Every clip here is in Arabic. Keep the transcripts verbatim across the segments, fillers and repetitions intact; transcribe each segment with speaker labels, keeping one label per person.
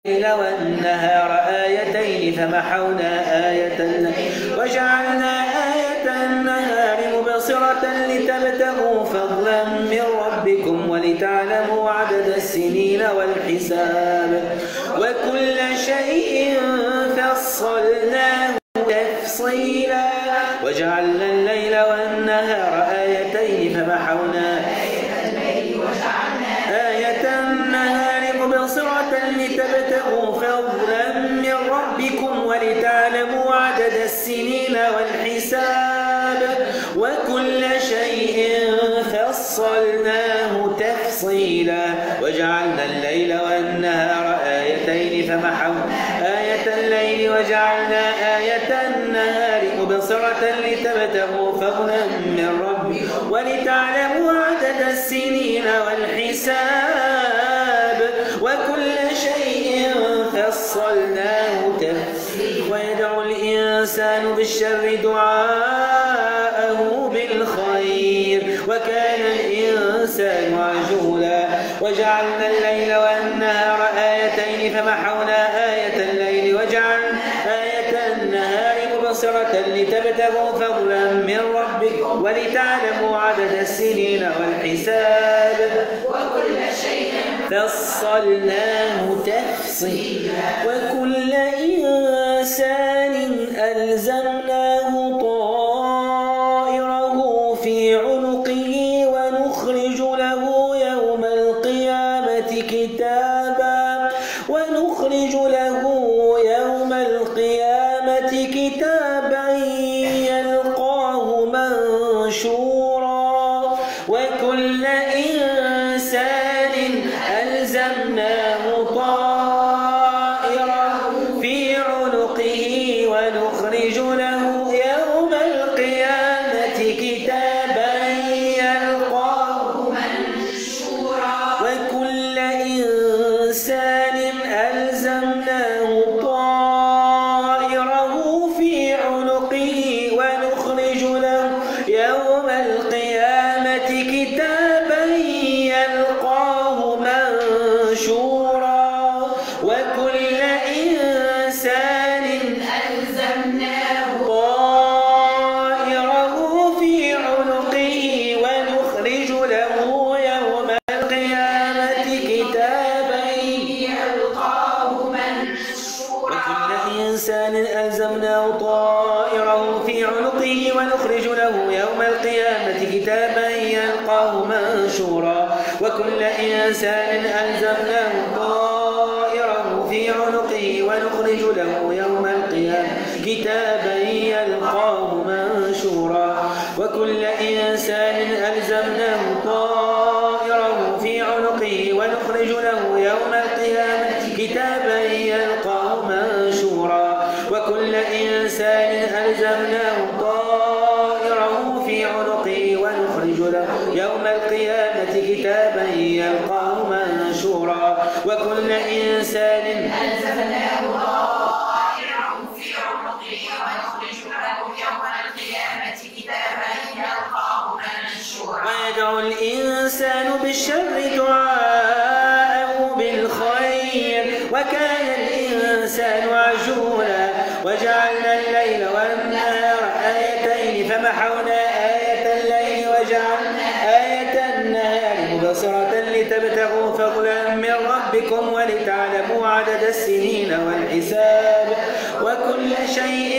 Speaker 1: الليل والنهار آيتين فمحونا آية الليل وجعلنا آية النهار مبصرة لتبتغوا فضلا من ربكم ولتعلموا عدد السنين والحساب وكل شيء فصلناه تفصيلا وجعلنا الليل والنهار آيتين فمحونا آية النهار مبصرة لتبتغوا فضلا من ربكم ولتعلموا عدد السنين والحساب وكل شيء فصلناه تفصيلا وجعلنا الليل والنهار آيتين فمحونا آية الليل وجعلنا آية النهار مبصرة لتبتغوا فضلا من ربكم ولتعلموا عدد السنين والحساب وكل شيء فصلناه تفصيلا ويدعو الإنسان بالشر دعاءه بالخير وكان الإنسان عجولا وجعلنا الليل والنهار آيتين فمحونا آية الليل وجعلنا آية النهار مبصرة لتبتغوا فضلا من ربكم ولتعلموا عدد السنين والحساب
Speaker 2: وكل شيء
Speaker 1: فصلناه تفصيلا وكل إنسان ألزمناه طائره في عنقه ونخرج له يوم القيامة كتابا ونخرج له يوم القيامة كتابا يلقاه منشورا وكل إنسان ألزمناه طائره في عنقه ونخرج له يوم القيامة كتابا يلقاه
Speaker 2: منشورا
Speaker 1: وكل إنسان ألزمناه طائره في عنقه ونخرج له يوم القيامة كتابا يلقاه منشورا وكل إنسان
Speaker 2: ألزمناه
Speaker 1: طائره في عنقه ونخرج له يوم القيامة كتابا
Speaker 2: يلقاه منشورا
Speaker 1: وكل إنسان ألزمناه طائره في عنقه ونخرج له يوم القيامة كتابا يلقاه منشورا وكل إنسان ألزمناه طائره في عنقه ونخرج له يوم القيامة كتابا يلقاه منشورا وكل إنسان ألزمناه طائره في عنقه ونخرج له يوم القيامة كتابا يلقاه منشورا وكل إنسان ألزمناه طائره في عنقه ونخرج له يوم القيامة كتابا يلقاه منشورا وكل إنسان
Speaker 2: ألزمناه طائره في عنقه ونخرج له يوم القيامة كتابا يلقاه منشورا
Speaker 1: ويدعو الإنسان بالشر دعاءه بالخير وكان الإنسان عجولا وجعلنا الليل والنهار آيتين فمحونا آية الليل وجعلنا آية النهار مبصرة لتبتغوا فضلا من ربكم ولتعلموا عدد السنين والحساب وكل شيء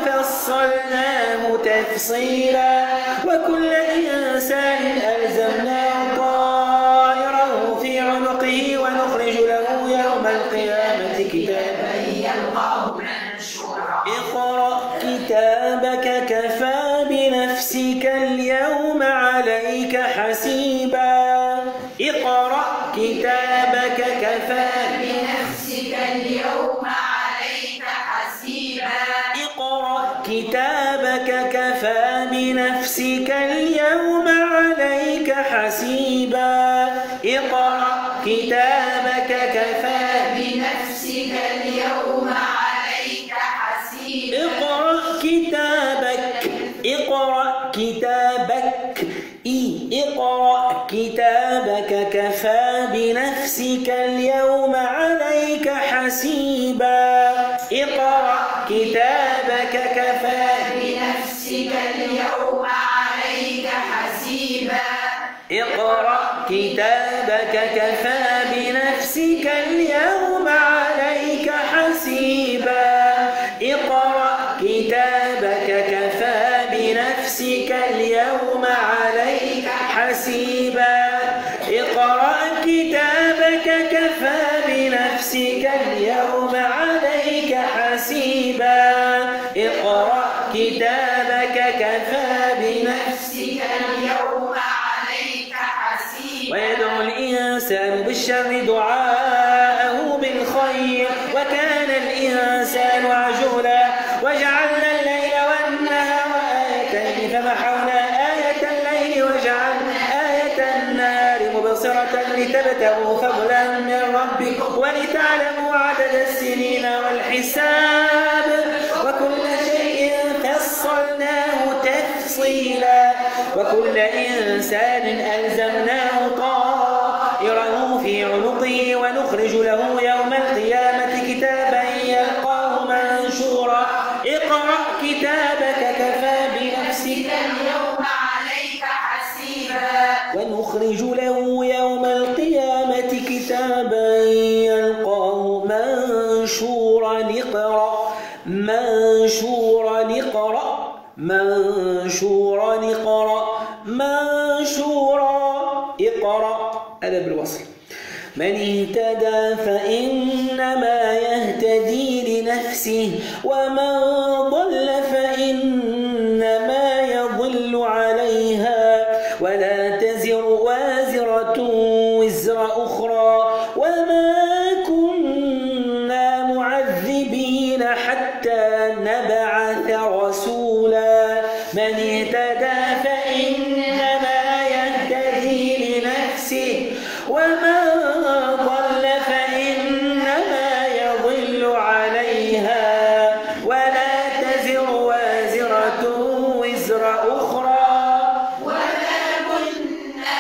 Speaker 1: فصلناه تفصيلا وكل إنسان ألزمناه طائره في عنقه ونخرج له يوم القيامة كتابا
Speaker 2: يلقاه منشورا
Speaker 1: اقرأ كتابك كفى بنفسك اليوم عليك حسيبا اقرأ كتابك كفى
Speaker 2: بنفسك اليوم عليك حسيبا
Speaker 1: اقرأ كتابك كفى بنفسك اليوم عليك حسيبا اقرأ كتابك كفى
Speaker 2: بنفسك اليوم عليك حسيبا
Speaker 1: اقرأ كتابك اقرأ كتابك إي اقرأ كتابك كفى بنفسك اليوم عليك حسيبا حسيبا اقرأ كتابك كفى
Speaker 2: بنفسك اليوم عليك حسيبا
Speaker 1: اقرأ كتابك كفى بنفسك اليوم عليك حسيبا اقرأ كتابك كفى بنفسك اليوم عليك حسيبا اقرأ كتابك كفى بنفسك اليوم عليك حسيبا اقرأ كتابك كفى بنفسك
Speaker 2: اليوم عليك حسيبا
Speaker 1: ويدعو الإنسان بالشر دعاءه بالخير وكان الإنسان عجولا وجعلنا الليل والنهار آيتين فمحونا آية الليل وجعلنا آية النهار مبصرة لتبتغوا فضلا من ربكم ولتعلموا عدد السنين والحساب وكل شيء فصلناه تفصيلا وكل إنسان ألزمناه طائره في عنقه ونخرج له يوم القيامة كتابا يلقاه منشورا اقرأ كتابك كفى بنفسك
Speaker 2: اليوم عليك حسيبا
Speaker 1: ونخرج له يوم القيامة كتابا يلقاه منشورا اقرأ منشورا اقرأ منشورا اقرأ منشورا اقرأ هذا بالوصل من اهتدى فإنما يهتدي لنفسه ومن ضل فإنما يضل عليها ولا تزر وازرة وزر أخرى وما كنا معذبين حتى نبعث رسولا من اهتدى فإنما يهتدي لنفسه ومن ضل فإنما يضل عليها ولا تزر وازرة وزر أخرى
Speaker 2: وما كنا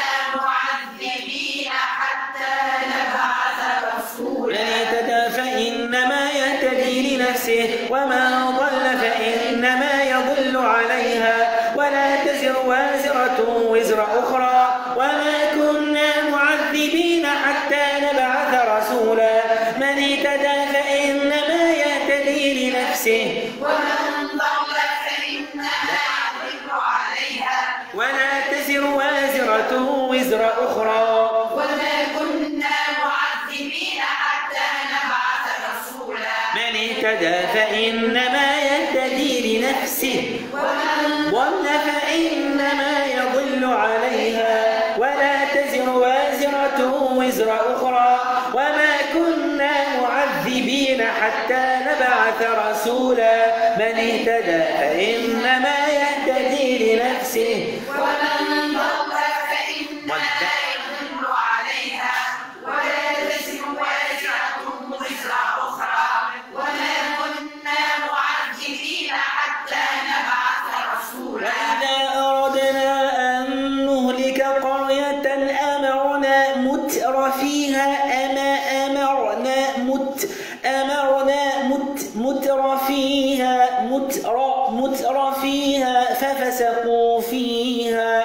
Speaker 2: معذبين حتى نبعث رسولا
Speaker 1: من اهتدى فإنما يهتدي لنفسه ومن ضل فإنما يضل عليها ولا تزر وازرة وزر أخرى وما كنا معذبين حتى نبعث رسولا من اهتدى فإنما يهتدي لنفسه
Speaker 2: ومن ضل فإنما يضل عليها
Speaker 1: ولا تزر وازرة وزر أخرى
Speaker 2: وما كنا معذبين حتى نبعث رسولا
Speaker 1: من اهتدى فإنما يهتدي لنفسه
Speaker 2: ومن
Speaker 1: ضل فإنما يضل عليها ولا تزر وازرة وزر أخرى وما كنا معذبين حتى نبعث رسولا من اهتدى فإنما يهتدي لنفسه
Speaker 2: ومن ضل فإنما يضل عليها ولا تزر وازرة وزر أخرى وما كنا معذبين حتى نبعث رسولا
Speaker 1: وإذا أردنا أن نهلك قرية أمرنا متر فيها أما أمرنا مت أمرنا مت متر فيها متر متر فيها ففسقوا فيها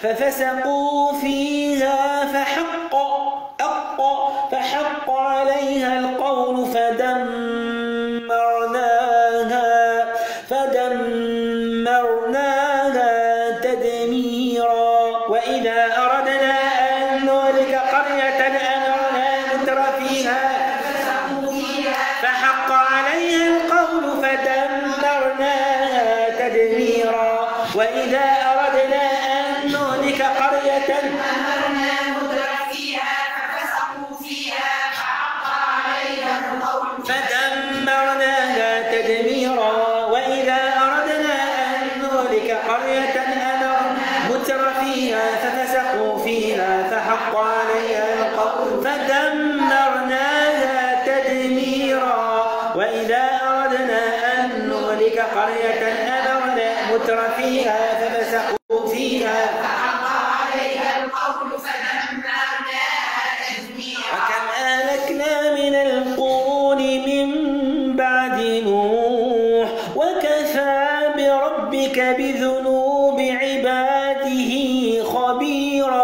Speaker 1: ففسقوا فيها فحق أق فحق عليها القول فدمرناها فدمرناها تدميرا وإذا أردنا أن نهلك قرية أمرنا متر فيها فحق عليها القول فدمرناها تدميرا وإذا أردنا أن نهلك قرية
Speaker 2: أمرنا متر فيها ففسقوا فيها فحق عليها القول
Speaker 1: فدمرناها تدميرا وإذا أردنا أن نهلك قرية أمرنا متر فيها ففسقوا فيها فحق عليها القول فدمرناها تدميرا وإذا أردنا أن نهلك قرية أمرنا متر فيها ففسقوا فيها
Speaker 2: فحق عليها القول فدمرناها تدميرا
Speaker 1: وكم أهلكنا من القرون بعد نوح وكفى بربك بذنوب عباده خبيرا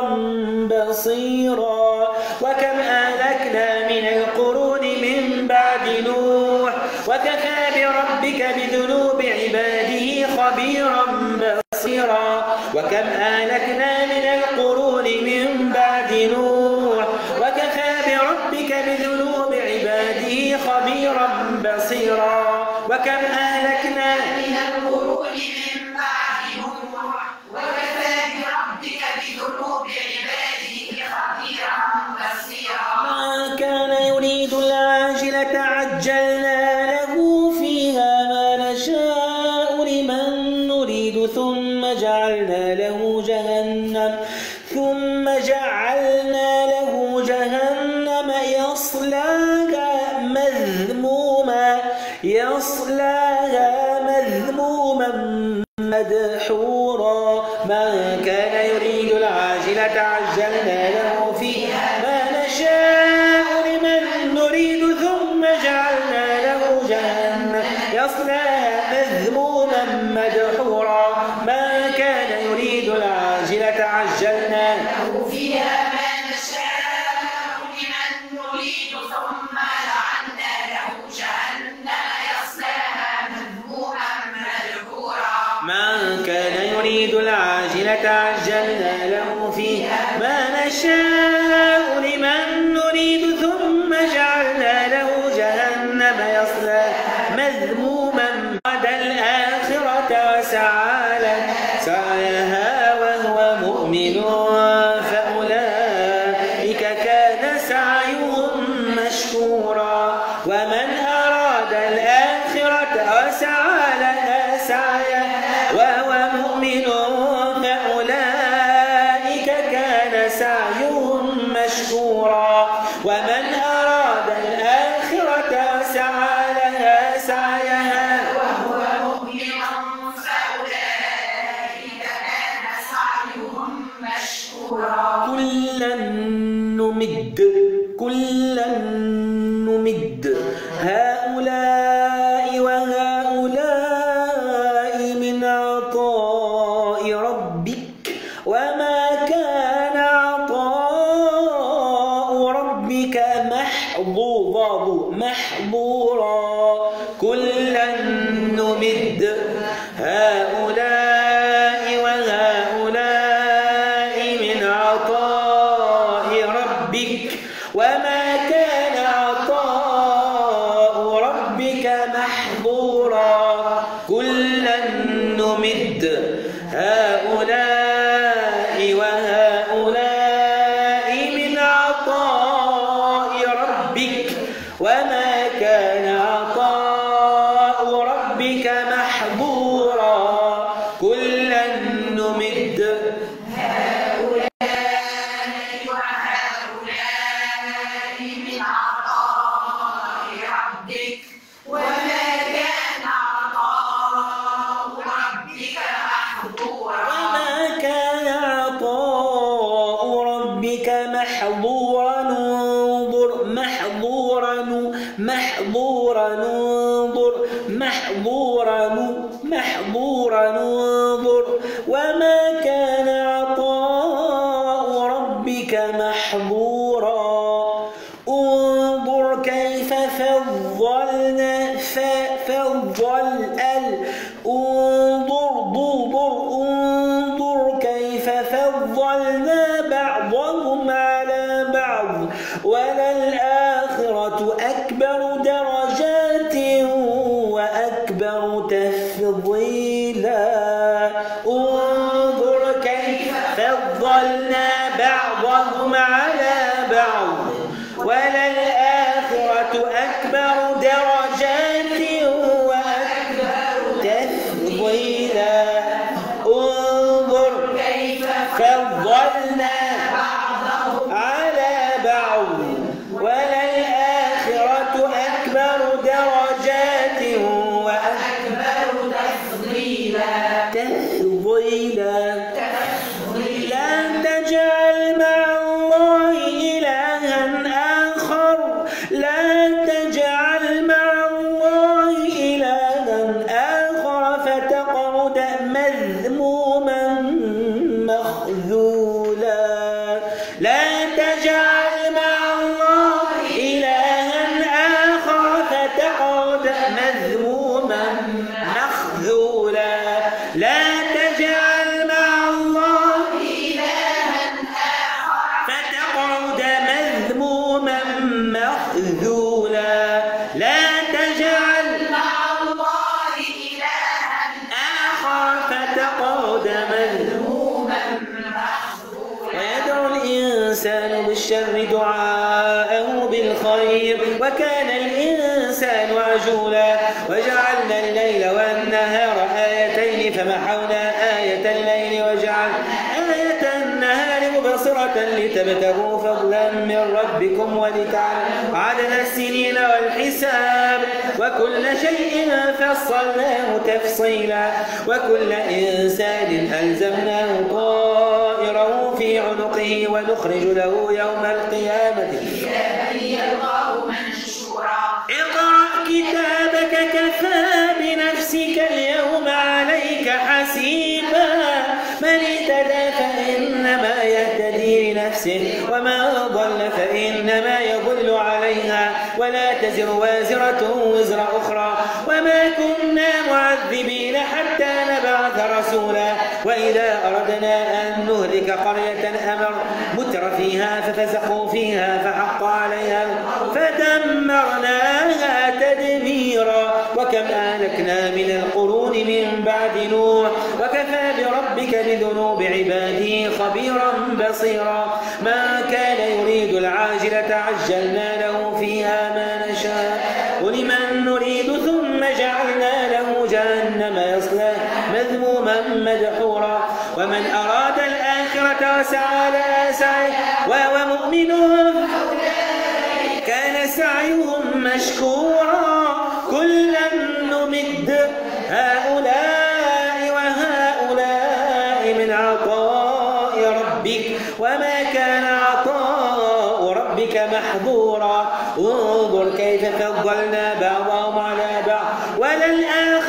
Speaker 1: بصيرا وكم أهلكنا من القرون من بعد نوح وكفى بربك بذنوب عباده خبيرا بصيرا وكم أهلكنا من القرون من بعد نوح وكفى بربك بذنوب عباده خبيرا بصيرا وكم أهلكنا
Speaker 2: من القرون من بعد نوح وكفى بربك بذنوب عباده خبيرا بصيرا
Speaker 1: ما كان يريد العاجلة عجلنا له فيها ما نشاء لمن نريد ثم جعلنا له جهنم ثم جعلنا له جهنم يصلاها مذموما يصلاها مذموما مدحورا ما كان يريد العاجلة عجلنا له فيها ما نشاء لمن نريد ثم جعلنا له جهنم يصلاها مذموما مدحورا ما كان يريد العاجلة عجلنا
Speaker 2: له فيها ما نشاء لمن نريد ثم جعلنا له جهنم يصلاها مذموما مدحورا
Speaker 1: ما كان يريد العاجلة عجلنا له فيها ما نشاء لمن نريد ثم جعلنا له جهنم يصلاها مذموما بعد الآخرة وسعى لها سعيها وهو مؤمن فأولئك كان سعيهم مشكورا ومن أراد الآخرة وسعى لها سعيها وهو مؤمن فأولئك كان سعيهم مشكورا ومن أراد الآخرة وسعى لها سعيها
Speaker 2: وهو مؤمن فأولئك كان سعيهم مشكورا
Speaker 1: كلا نمد كلا نمد هؤلاء وهؤلاء من عطاء ربك وما كان عطاء ربك محظورا محظورا كلا نمد هؤلاء وهؤلاء من عطاء ربك وما كان عطاء ربك محظورا كلا نمد هؤلاء وهؤلاء من عطاء ربك وما كان عطاء ربك محظورا كلا نمد
Speaker 2: هؤلاء وهؤلاء من عطاء ربك وما كان عطاء ربك محظورا
Speaker 1: وما كان عطاء ربك محظورا انظر محظورا محظورا انظر محظورا محظورا انظر وما كان عطاء ربك محظورا انظر كيف فضلنا فضل ال انظر ضبر انظر كيف فضلنا بعضهم على بعض وللآخرة أكبر درجات وأكبر تفضيلا انظر كيف فضلنا بعضهم على بعض وللآخرة أكبر درجات وأكبر تفضيلا انظر
Speaker 2: كيف
Speaker 1: فضلنا على بعض وللآخرة أكبر درجات وأكبر
Speaker 2: تفضيلا
Speaker 1: تفضيلا
Speaker 2: تفضيلا
Speaker 1: لا تجعل مع الله إلها آخر لا تجعل مع الشر دعاءه بالخير وكان الإنسان عجولا وجعلنا الليل والنهار آيتين فمحونا آية الليل وجعلنا آية النهار مبصرة لتبتغوا فضلا من ربكم ولتعلموا عدد السنين والحساب وكل شيء فصلناه تفصيلا وكل إنسان ألزمناه طائره في عنقه ونخرج له يوم القيامة
Speaker 2: كتابا يلقاه منشورا
Speaker 1: اقرأ كتابك كفى بنفسك اليوم عليك حسيبا من اهتدى فإنما يهتدي لنفسه ومن ضل فإنما يضل عليها ولا تزر وازرة وزر أخرى وما كنا معذبين حتى نبعث رسولا وإذا أردنا أن نهلك قرية أمر متر فيها ففسقوا فيها فحق عليها فدمرناها تدميرا وكم أهلكنا من القرون من بعد نوح وكفى بربك بذنوب عباده خبيرا بصيرا من كان يريد العاجلة عجلنا له فيها ما نشاء ولمن نريد ثم جعلنا له جهنم يصلى مذموما مدحورا ومن أراد الآخرة وسعى لها سعيه وهو مؤمن كان سعيهم مشكورا كلا نمد هؤلاء وهؤلاء من عطاء ربك وما كان عطاء ربك محظورا انظر كيف فضلنا بعضهم على بعض وللآخرة